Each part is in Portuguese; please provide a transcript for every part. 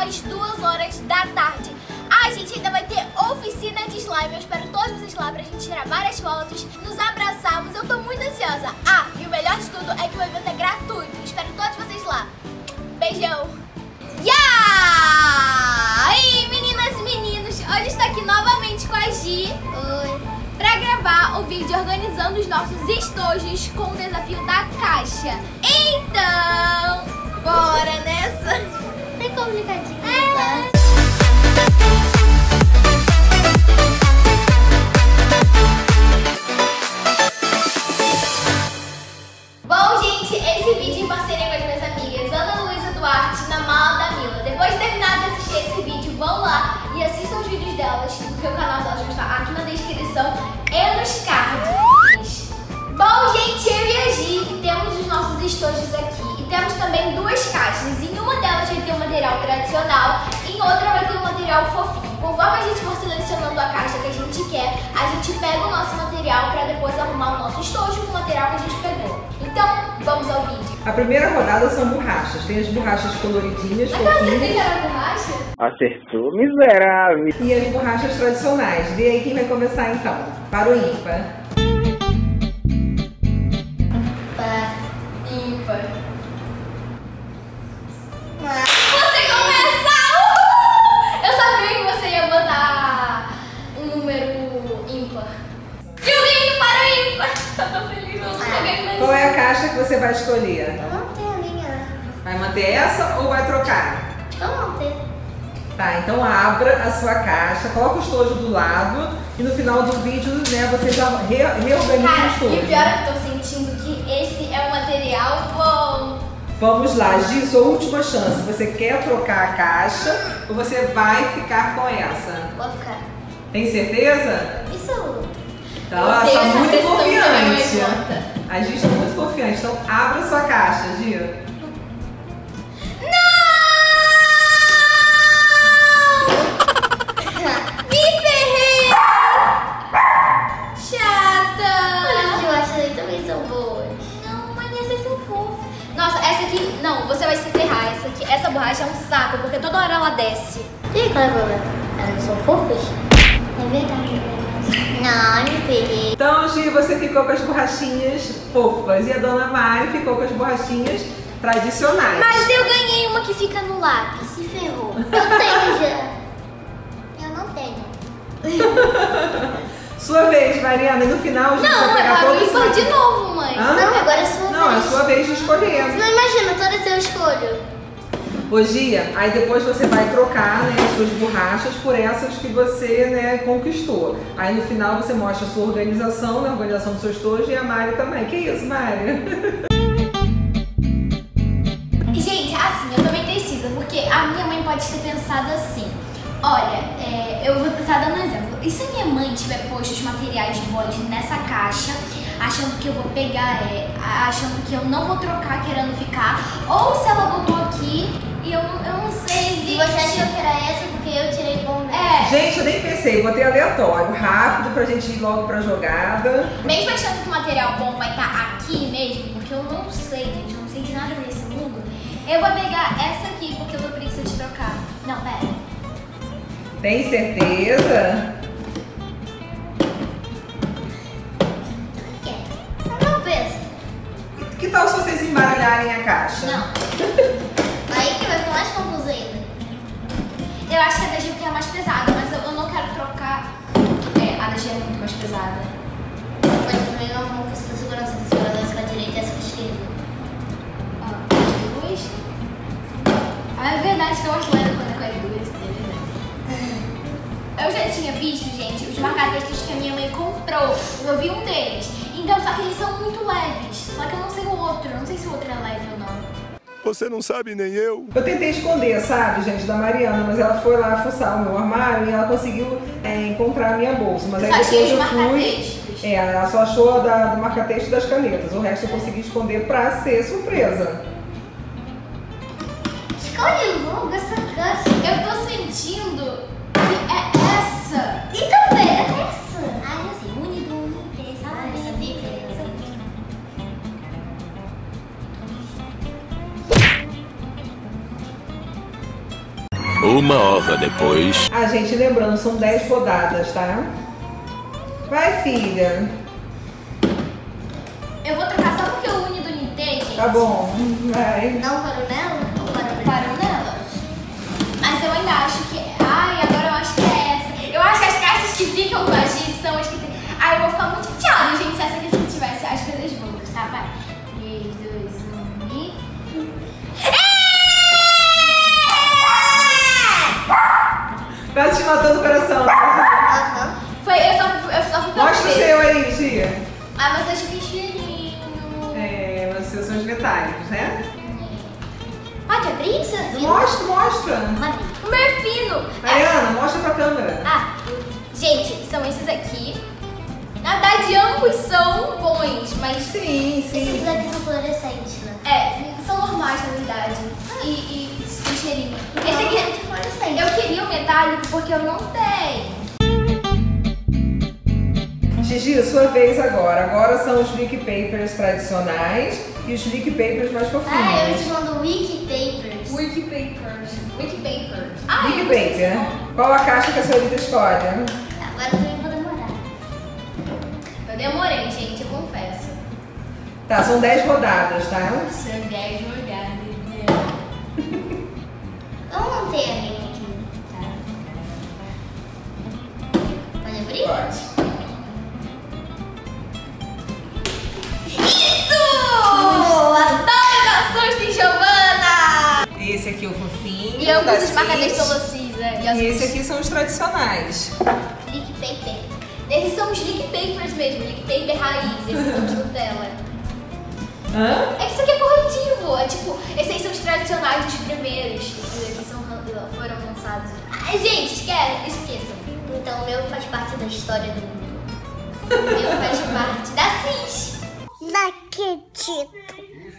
às 2 horas da tarde. A gente ainda vai ter oficina de slime. Eu espero todos vocês lá pra gente tirar várias fotos, nos abraçarmos. Eu tô muito ansiosa. Ah, e o melhor de tudo é que o evento é gratuito. Espero todos vocês lá. Beijão. E meninas e meninos, hoje estou aqui novamente com a Gi. Oi. Pra gravar o vídeo organizando os nossos estojos com o desafio da caixa. Então, bora nessa. Bem complicadinho. Bom, gente, esse vídeo em parceria com as minhas amigas Ana Luísa Duarte, na Mala da Mila. Depois de terminar de assistir esse vídeo, vão lá e assistam os vídeos delas, porque o canal delas vai estar aqui na descrição e nos cards. Bom, gente, eu e a Gi temos os nossos estojos aqui e temos também duas caixas. Em uma delas vai ter um material tradicional, em outra vai ter um material fofinho. Conforme a gente for selecionando a caixa que a gente quer, a gente pega o nosso material para depois arrumar o nosso estojo com o material que a gente pegou. Então, vamos ao vídeo. A primeira rodada são borrachas. Tem as borrachas coloridinhas, Mas você fofinhas. que era borracha? Acertou, miserável. E as borrachas tradicionais. Vê aí quem vai começar então. Para o ímpar. Ímpar. Você começa! Eu sabia que você ia botar um número ímpar. Julinho para o ímpar! Tô feliz, eu não peguei mais. Qual é a caixa que você vai escolher? Eu não tenho a minha. Vai manter essa ou vai trocar? Eu não tenho. Tá, então abra a sua caixa, coloca o estojo do lado e no final do vídeo, né, você já reorganiza o Cara, estojo. e o pior é que eu tô sentindo que esse é um material bom. Vamos lá, Gi, sua última chance. Você quer trocar a caixa ou você vai ficar com essa? Vou ficar. Tem certeza? Isso é outro. Então Eu ela tenho está essa muito pressão que a minha mãe confiante. bota. A Gi está muito confiante. Então abra sua caixa, Gi. Me ferrei! Chata! Mas as borrachas aí também são boas. Não, mas essas são fofas. Nossa, essa aqui, não, você vai se ferrar. Essa borracha é um saco, porque toda hora ela desce. E qual é o problema? Elas são fofas? É verdade, Não, me ferrei. Então, Gi, você ficou com as borrachinhas fofas e a dona Mari ficou com as borrachinhas tradicionais. Mas eu ganhei uma que fica no lápis. Se ferrou. Eu tenho já. Eu não tenho. Sua vez, Mariana, e no final a gente vai Não, é pegar para o todos ímpar de novo, mãe. Hã? Não, agora é sua Não, é vez. sua vez de escolher. Não imagina, todas eu escolho. Ô Gia, aí depois você vai trocar, né, as suas borrachas por essas que você, né, conquistou. Aí no final você mostra a sua organização, né, a organização do seu estojo e a Mari também. Que isso, Mari? Gente, assim, eu tô bem indecisa, porque a minha mãe pode ter pensado assim. Olha, eu vou estar dando um exemplo. E se a minha mãe tiver posto os materiais bons nessa caixa, achando que eu vou pegar, achando que eu não vou trocar, querendo ficar, ou se ela botou aqui e eu não sei. E você achou que era essa porque eu tirei bom nessa? É, Gente, eu nem pensei, botei aleatório, rápido pra gente ir logo pra jogada. mesmo achando que o material bom vai estar aqui mesmo, porque eu não sei, gente, eu não sei de nada nesse mundo, eu vou pegar essa aqui porque eu tô preguiça de trocar. Não, pera. Tem certeza? Não pensa. Que tal se vocês embaralharem a caixa? Não. Aí que vai ficar mais confuso ainda. Eu acho que a da Gi é mais pesada, mas eu não quero trocar. A da Gi é muito mais pesada. Mas eu também não vou conseguir segurança. Tô segurando essa com a direita e essa com a esquerda. Ó, duas. Ah, é verdade que eu acho leve quando é com as duas, é verdade. Eu já tinha visto, gente, os marca-textos que a minha mãe comprou. Eu vi um deles. Então, só que eles são muito leves. Só que eu não sei o outro. Eu não sei se o outro é leve ou não. Você não sabe nem eu. Eu tentei esconder, sabe, gente, da Mariana, mas ela foi lá fuçar o meu armário e ela conseguiu encontrar a minha bolsa. Mas aí Só achei depois os eu fui. marca-textos. Ela só achou do marca-texto das canetas. O resto eu consegui esconder pra ser surpresa. Escolhe logo essa caixa. Eu tô sentindo que é essa. Então pega essa. Ai, não sei. Unido, essa. Ah, essa bica. Uma hora depois. Ah, gente, lembrando, são 10 rodadas, tá? Vai, filha. Eu vou trocar só porque o Uni do Nintendo, gente. Tá bom, vai. Não parou nela? Ou parou Parou nela. Mas eu ainda acho que... Ai, agora eu acho que é essa. Eu acho que as caixas que ficam com a G são as que tem... Ai, eu vou ficar muito chateada, gente, se essa aqui se tivesse as coisas boas, tá? Vai. 3, 2, 1 e... Tá te matando o coração. Aham. Foi, eu só fui pela Mostra o vez. seu aí, Gia. Ah, mas eu acho que cheirinho. É, mas os seus são os metálicos, né? Pode abrir isso? Mostra, mostra. O meu é fino. Mariana, mostra pra câmera. Ah, gente, são esses aqui. Na verdade, ambos são bons, mas... Sim, Esses sim. daqui são fluorescentes, né? É, são normais, na verdade. E tem cheirinho. Esse aqui, é fluorescente. eu queria o metálico porque eu não tenho. Gigi, sua vez agora. Agora são os Lick Papers tradicionais e os Lick Papers mais fofinhos. Ah, eu te mando Wiki Papers. Wiki Papers. Lick Paper. Qual a caixa que a senhorita escolhe? Agora eu também vou demorar. Eu demorei, gente, eu confesso. Tá, são 10 rodadas, tá? São 10 jogadas. Vamos manter a minha aqui, tá? Pode abrir? Pode. Isso! Adoro dar susto em Giovana! Esse aqui é o fofinho. E eu da uso os marcadores Cid. Solocisa. E esse aqui são os tradicionais. Lick Paper. Esses são os Lick Papers mesmo, Lick Paper raiz, esses são de Nutella. Hã? É que isso aqui é corretivo, é tipo, esses aí são os tradicionais, os primeiros. Esses aqui foram lançados. Ai, gente, esqueçam. Então o meu faz parte da história do mundo. O meu faz parte da CIS. Daquetito.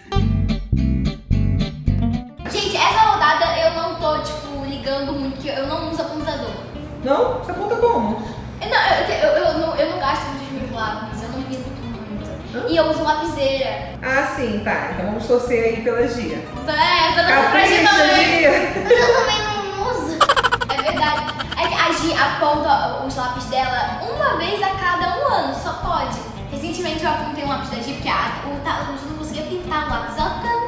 Gente, essa rodada eu não tô, tipo, ligando muito, porque eu não uso apontador. Não? Você aponta como? Eu não gasto muito os meus lápis, eu não pinto muito. E eu uso lapiseira. Ah, sim, tá. Então vamos torcer aí pela Gia. É, eu tô dando pra Gi Capricha, também. Gia! Mas eu também não uso. É verdade. É que a Gi aponta os lápis dela uma vez a cada um ano, só pode. Recentemente eu apontei um lápis da Gi, porque eu não conseguia pintar o lápis. Ela fica,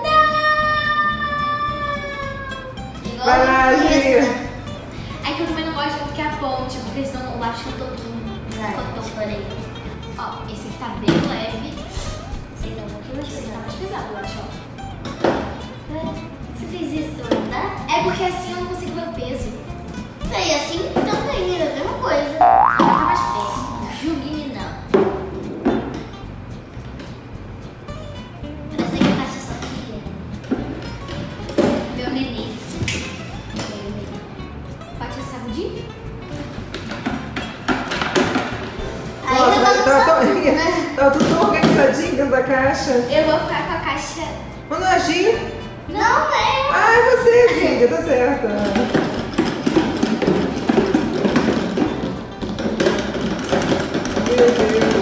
não! Igual Vai lá, isso, Gia. né? É que eu também não gosto muito que aponte, porque senão o lápis fica toquinho. Vai, chorei. Ó, esse aqui tá bem leve. Esse aqui é um pouquinho mais Esse aqui tá pesado. mais pesado, eu acho, ó. Você fez isso, não dá? É porque assim eu não consigo ver o peso. E assim também, é a mesma coisa. Tá mais perto. Julgue-me não. Parece que a caixa Sofia. Meu neném. Pode ser sacudir? Aí Nossa, eu mas vou tá, tá tudo organizadinho dentro da caixa. Eu vou ficar com a caixa... Mano, a Gia. Não, é. Ai, você, filha, tá certo. Meu Deus.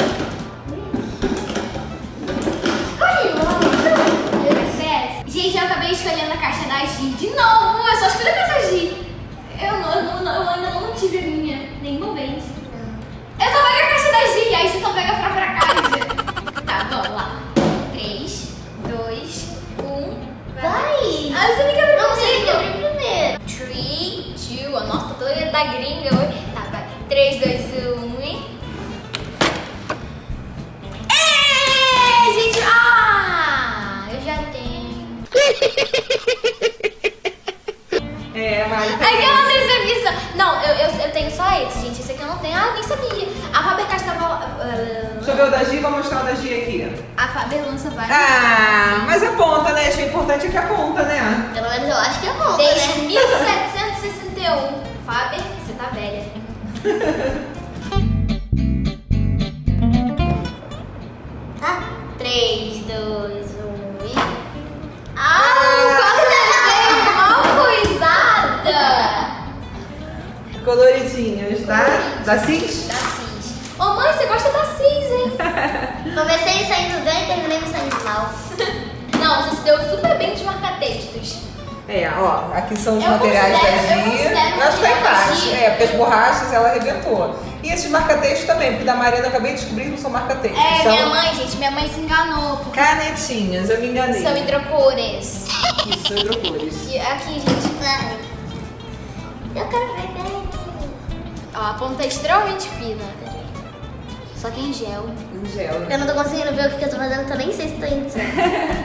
Escolhi logo. Gente, eu acabei escolhendo a caixa da Gi de novo. Eu só escolhi a caixa da Gi. Eu ainda não tive a minha nenhuma vez. Eu só pego a caixa da Gi, aí você só pega a própria caixa. Tá, vamos lá. 3, 2, 1. Vai. Ah, você tem que abrir Não, você tem que comigo. abrir primeiro. 3, 2, nossa, tô toda da gringa hoje. Tá, vai. 3, 2, 1 e... Gente, eu já tenho. É, Mari. É que eu não sei serviço. Não, eu tenho só esse, gente. Esse aqui eu não tenho. Ah, nem sabia. A Faber-Castell tava... Deixa eu ver o da Gia, vou mostrar o da Gia aqui. A Faber lança vários. Ah, mas aponta, né? Acho que o importante é que aponta, né? Pelo menos eu acho que é bom, Desde né? 1761. Faber, você tá velha. Tá? 3, 2, 1 e... Quase levei mal coisada. Coloridinhas, da CIS? Da CIS. Ô mãe, você gosta da CIS, hein? Comecei saindo bem e terminei me saindo mal. Não, você se deu super bem de marca-textos. Ó, aqui são os Eu materiais da considero- eu Gia. considero Eu acho que tá material da embaixo. Gia. Porque as borrachas ela arrebentou. E esses marca-textos também, porque da Mariana eu acabei de descobrir que não são marca-textos. são minha mãe, gente, minha mãe se enganou. Porque canetinhas, eu me enganei. são hidrocores. Isso, são hidrocores. E aqui, gente, Eu quero ver, peraí. ó, a ponta é extremamente fina. Só que em gel. Em gel, né? Eu não tô conseguindo ver o que eu tô fazendo, eu nem sei se tô indo certo.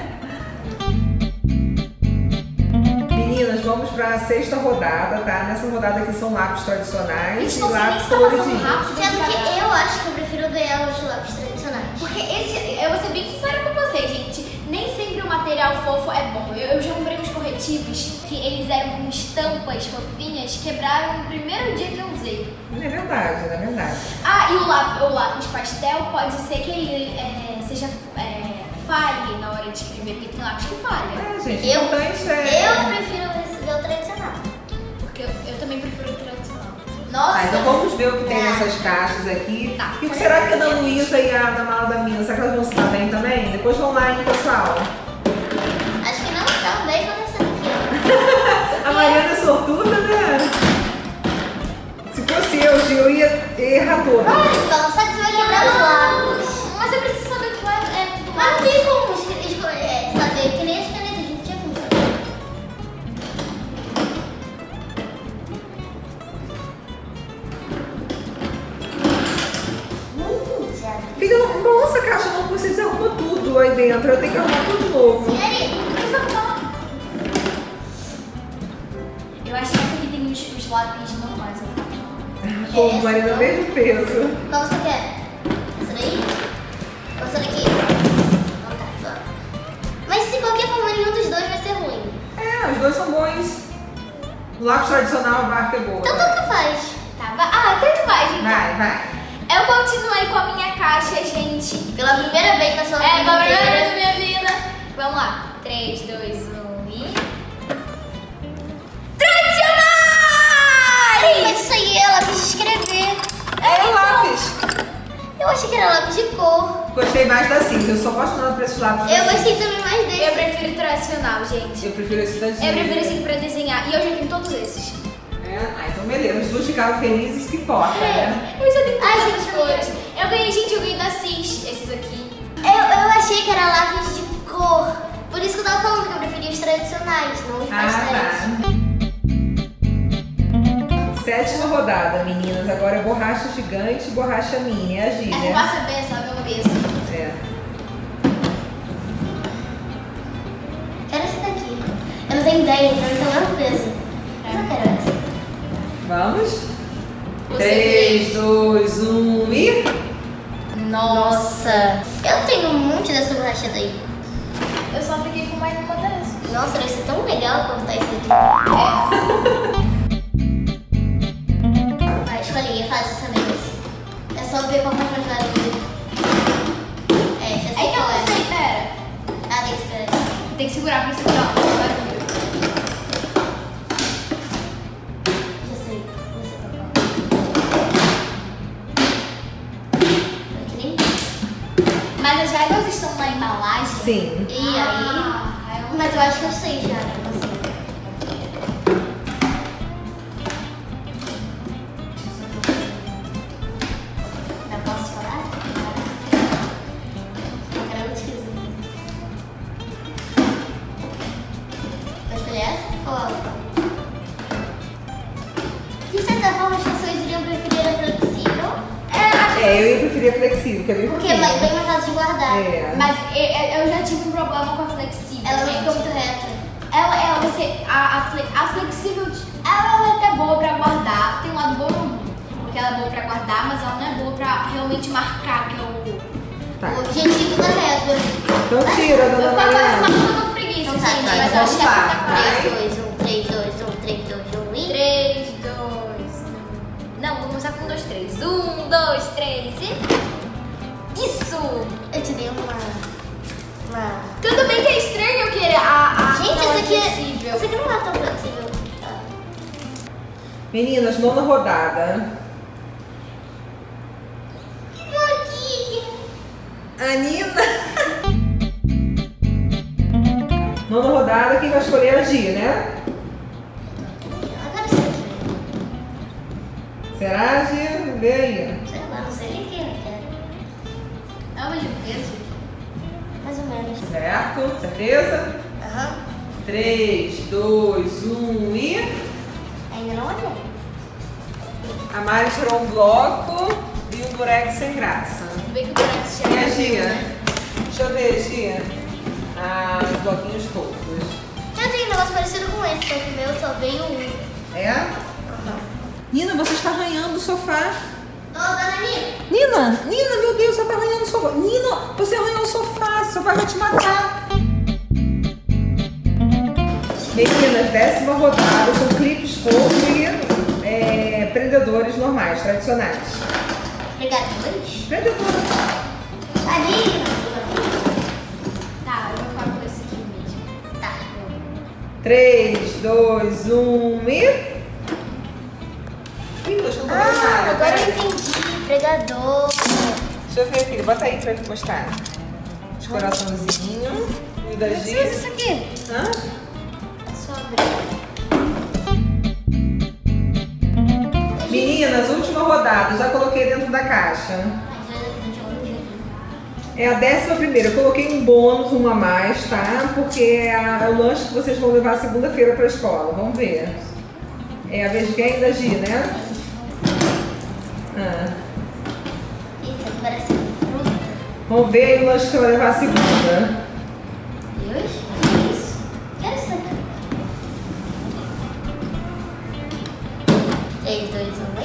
Meninas, vamos para a 6ª rodada, tá? Nessa rodada aqui são lápis tradicionais Isso e não sei nem lápis se tá passando coloridinhos. rápido. Sendo que eu acho que eu prefiro ganhar os lápis tradicionais. Porque eu vou ser bem sincera com vocês, gente. Nem sempre o material fofo é bom. Eu já comprei uns corretivos que eles eram com estampas fofinhas, quebraram no primeiro dia que eu usei. É verdade, é verdade. Ah, e o lápis pastel pode ser que ele seja falhe na hora de escrever, porque tem lápis que falha. Gente, Eu- o importante é... Eu prefiro receber o tradicional. Porque eu também prefiro o tradicional. Nossa! Então vamos ver o que tem nessas caixas aqui. Tá. E o que será que a Ana Luísa e a da mala da Mina, será que elas vão se dar bem também? Depois vão lá, hein, pessoal? Acho que não, tá um beijo acontecendo aqui. A Mariana é sortuda, né? Se fosse eu, Gil, eu ia errar toda. Então, só que você vai quebrar os lápis. Mas eu preciso saber o que é tudo Mas não mais. tem como saber, que nem as canetas, a gente tinha como saber. Já. Filha, nossa, a caixa não, você desarruma tudo aí dentro. Eu tenho que arrumar tudo de novo. Eu acho que essa aqui tem os lápis normais. Pô, Mariana, mesmo peso. Qual você quer? Essa daí? Ou essa daqui? Não tá, só. Mas de qualquer forma, nenhum dos dois vai ser ruim. Os dois são bons. O lápis tradicional, a barca é boa. Então tanto faz. Tá, tanto faz, gente. Vai. Eu continuei com a minha caixa, gente. Pela primeira vez na sua vida Pela primeira vez inteira. da minha vida. Vamos lá. 3, 2, 1 e... Tradicionais! Mas isso aí é lápis de escrever. É o lápis. Eu achei que era lápis de cor. Gostei mais da cinta. Eu sou apaixonada por esses lápis. Eu da gostei Cinta. também mais desse. Eu prefiro tradicional, gente. Eu prefiro esse da Gil. Eu prefiro esse aqui pra desenhar. E eu já tenho todos esses. Então beleza. As duas ficaram felizes, que importa, né? Eu já tenho Ai, todas gente, as cores. Eu ganhei da Cis, esses aqui. Eu achei que era lápis de cor. Por isso que eu tava falando que eu preferia os tradicionais, não os pastéis. Tá. 7ª rodada, meninas. Agora é borracha gigante e borracha mini. É a Gília. Essa vai saber, sabe? Eu penso. É. Quero esse daqui. Eu não tenho ideia, então eu tenho o peso. Mas eu quero essa. Vamos? Você 3, 2, 1 e... Nossa! Eu tenho um monte dessa borracha daí. Eu só fiquei com mais uma dessas. Nossa, deve ser tão legal cortar isso aqui. Vai, escolhi, faz essa vez. É só ver qual faz mais barulho. Já sei É que eu qual não sei, pera. Ah, tem que esperar. Tem que segurar pra isso aqui, ó. Já sei. Você tá bom. Mas as regras estão na embalagem? Sim. E aí? Mas eu acho que eu sei já, né? Você. Eu posso falar? Eu quero muito esquisito. Vai escolher essa ou a outra? De certa forma, as pessoas iriam preferir a flexível. Eu ia preferir a flexível, que é bem Porque é fofinho. bem mais fácil de guardar. É. Mas eu já tive um problema com a flexível. Ela não gente. ficou muito reta. A flexível, ela é até boa pra guardar. Tem um lado bom e um ruim. Porque ela é boa pra guardar, mas ela não é boa pra realmente marcar, que é o... Tá. O objetivo da régua. Então tira, Eu dona ficava Mariana. com preguiça, Então tá, gente. tá, Mas então eu acho que vamos essa lá, tá vai. correta. 3, 2, 1, 3, 2, 1, 3, 2, 1 e... 3, 2, 1. Não, vou começar com 2, 3. 1, 2, 3 e... Isso! Eu te dei uma... Tudo bem que é estranho eu querer a Gente, não essa aqui é... flexível. Essa aqui não é tão flexível. Meninas, 9ª rodada. Anina. 9ª rodada, quem vai escolher a Gia, né? Eu quero esse aqui. Será, Gia? Vê aí. Sei lá, não sei nem quem eu quero. É o mesmo preço? Mais ou menos. Certo? Certeza? Aham. 3, 2, 1 e... Ainda não olhei. A Mari tirou um bloco e um durex sem graça. Vê que o Durex E a chega. Gia? Né? Deixa eu ver, Gia. Ah, os bloquinhos todos. Eu tenho um negócio parecido com esse, só que o meu só veio um. É? Nina, você está arranhando o sofá. Ô, dona Nina. Nina, meu Deus, você está arranhando o sofá. Nina, você arranhou o sofá, seu pai vai te matar. Meninas, 10ª rodada, são clipes fofos e prendedores normais, tradicionais. Pregadores? Prendedores. A Nina. Tá, eu vou ficar com esse aqui mesmo. Tá. 3, 2, 1 e... Ih, eu estou Ah, nada. agora eu Peraí. entendi. Pregador. Deixa eu ver, filho. Bota aí pra eu mostrar. Os coraçãozinhos. E da Eu preciso Gia. disso aqui. Hã? É só abrir. Meninas, última rodada. Já coloquei dentro da caixa. É a 11ª. Eu coloquei um bônus, um a mais, tá? Porque é o lanche que vocês vão levar segunda-feira pra escola. Vamos ver. É a vez de quem? Da Gia, né? Ah. Isso aqui parece fruta. Vamos ver aí o lanche que você vai levar segunda. Deus? Isso? Quero isso daqui. 3, 2, 1, vai.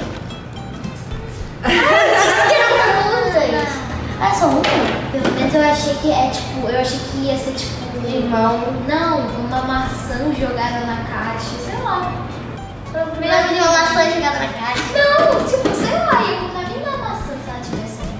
Isso aqui eram frutas. Ah, só uma? Pelo menos eu achei que é tipo. Eu achei que ia ser tipo limão. Não, uma maçã jogada na caixa, sei lá. Primeiro de uma maçã jogada na caixa. Não, tipo, sei lá, ia contaminar a maçã se ela tivesse ali.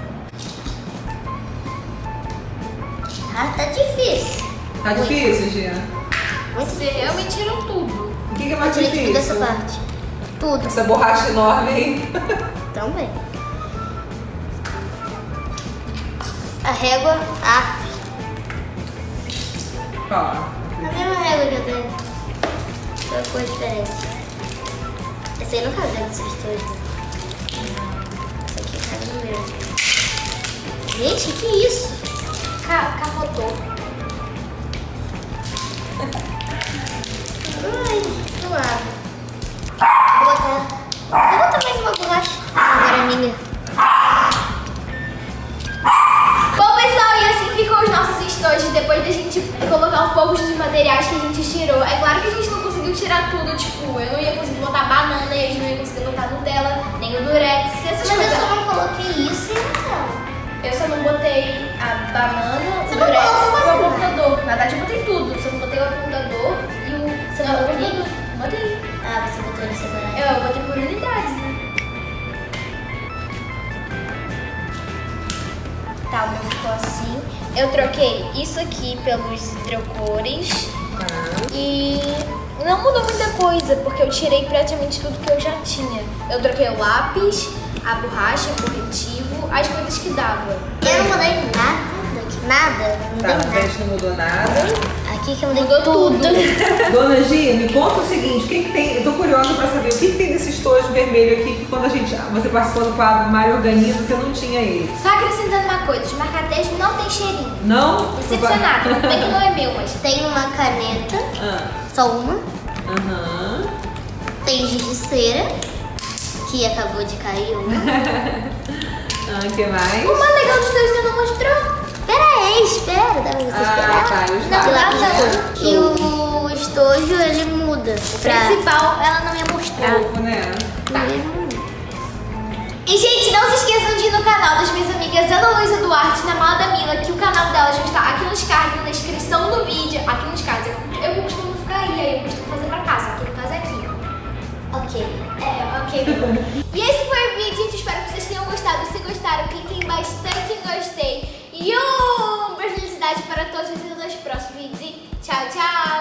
Ah, tá difícil. Tá difícil, Gia? Você realmente tirou tudo. O que é Eu mais tirei tudo dessa difícil? parte. Tudo. Essa borracha enorme aí. Também. A régua. Ah, Ó. a mesma régua que eu tenho. Só cor diferente. Esse aí não cabe dentro desses dois. Esse aqui cabe no meu. Gente, que isso? Capotou. Ai, do lado. Vou botar mais uma borracha. Agora é minha. Bom, pessoal, e assim ficam os nossos estojos depois da gente colocar um pouco dos materiais que a gente tirou. É claro que a gente não conseguiu tirar tudo, tipo, eu não ia conseguir botar banana e a gente não ia conseguir botar Nutella, nem o Durex, essas Mas eu coisas. só não coloquei isso e não. Eu só não botei a banana, Você o não Durex colocou e o quase computador. Na verdade, eu botei tudo. Só não botei o computador e o... Você não botou tudo? Botei. Ah, você botou ele separado. Eu botei por unidades, né? Tá, o meu ficou assim. Eu troquei isso aqui pelos hidrocores Tá. e não mudou muita coisa, porque eu tirei praticamente tudo que eu já tinha. Eu troquei o lápis, a borracha, o corretivo, as coisas que dava. Eu não mudei nada daqui. Nada. Não Tá, mudei na nada. frente não mudou nada. Aqui que eu mudei Mudou tudo. Dona Gia, me conta o seguinte, o que que tem, eu tô curiosa pra saber o que que tem desse estojo vermelho aqui que quando você participou do quadro Mari Organiza, você não tinha ele. Só acrescentando uma coisa, os marca-texto não tem cheirinho. Não? Decepcionado, tudo bem que não é meu, mas... Tem uma caneta, Ah, só uma. aham. Tem giz de cera, que acabou de cair uma. Ah, o que mais? O mais legal dos dois você não mostrou. Espera aí, espera, dá pra você esperar. Ah, tá, os De Não, lápis nada. de cor. E o estojo, ele muda. O principal, ela não ia mostrar. Pouco, né? E, gente, não se esqueçam de ir no canal das minhas amigas Ana Luísa Duarte e na Mala da Mila, que o canal delas vai estar aqui nos cards, na descrição do vídeo. Aqui nos cards. Eu costumo ficar aí eu costumo fazer pra casa. Aqui no caso é aqui. Ok. Ok. E esse foi o vídeo, gente. Espero que vocês tenham gostado. Se gostaram, cliquem bastante em gostei. E uma felicidade para todos vocês nos próximos vídeos. E tchau, tchau!